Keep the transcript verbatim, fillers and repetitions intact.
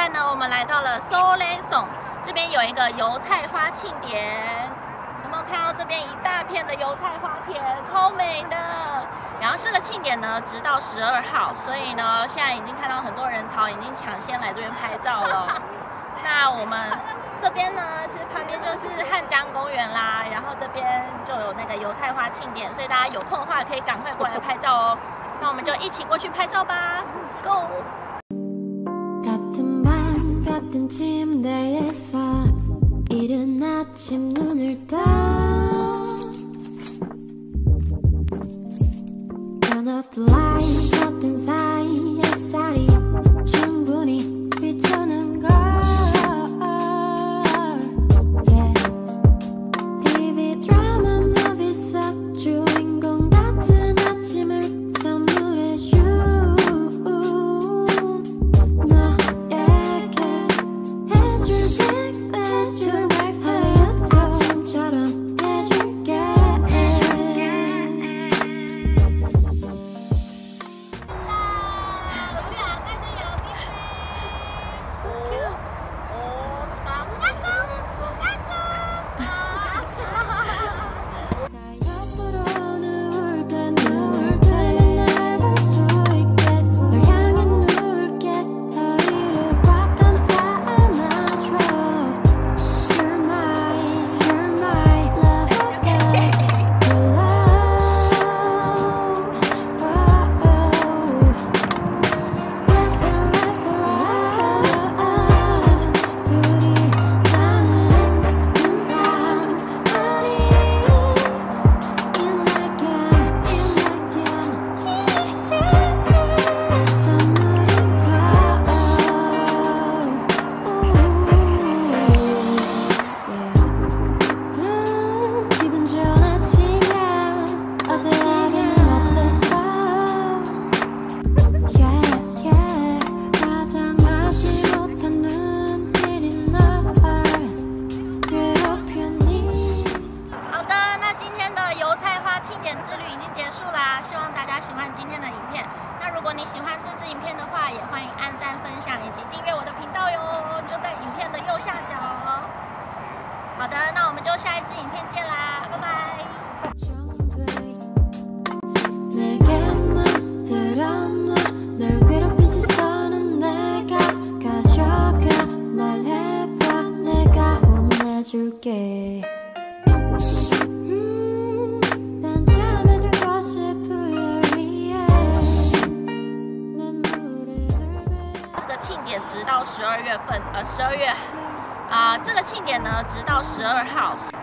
在呢，我们来到了 Soleilson， 这边有一个油菜花庆典。有没有看到这边一大片的油菜花田，超美的？然后这个庆典呢，直到十二号，所以呢，现在已经看到很多人潮，已经抢先来这边拍照了。那我们这边呢，其实旁边就是汉江公园啦，然后这边就有那个油菜花庆典，所以大家有空的話可以趕快過來拍照哦。那我們就一起過去拍照吧 ，Go！ 같은 방 같은 침대에서 이른 아침 눈을 떠 Turn off the light 커튼 사이 햇살이 충분히 비추는 걸 yeah. 티비 드라마 movie 속 주인공 같은 아침을 선물해줘 너에게 해줄게 해줄게 아침처럼 해줄게 庆典之旅已经结束啦，希望大家喜欢今天的影片。那如果你喜欢这支影片的话，也欢迎按赞、分享以及订阅我的频道哟，就在影片的右下角。好的，那我们就下一支影片见啦，拜拜。 庆典直到十二月份，呃，十二月，啊、呃，这个庆典呢，直到十二号。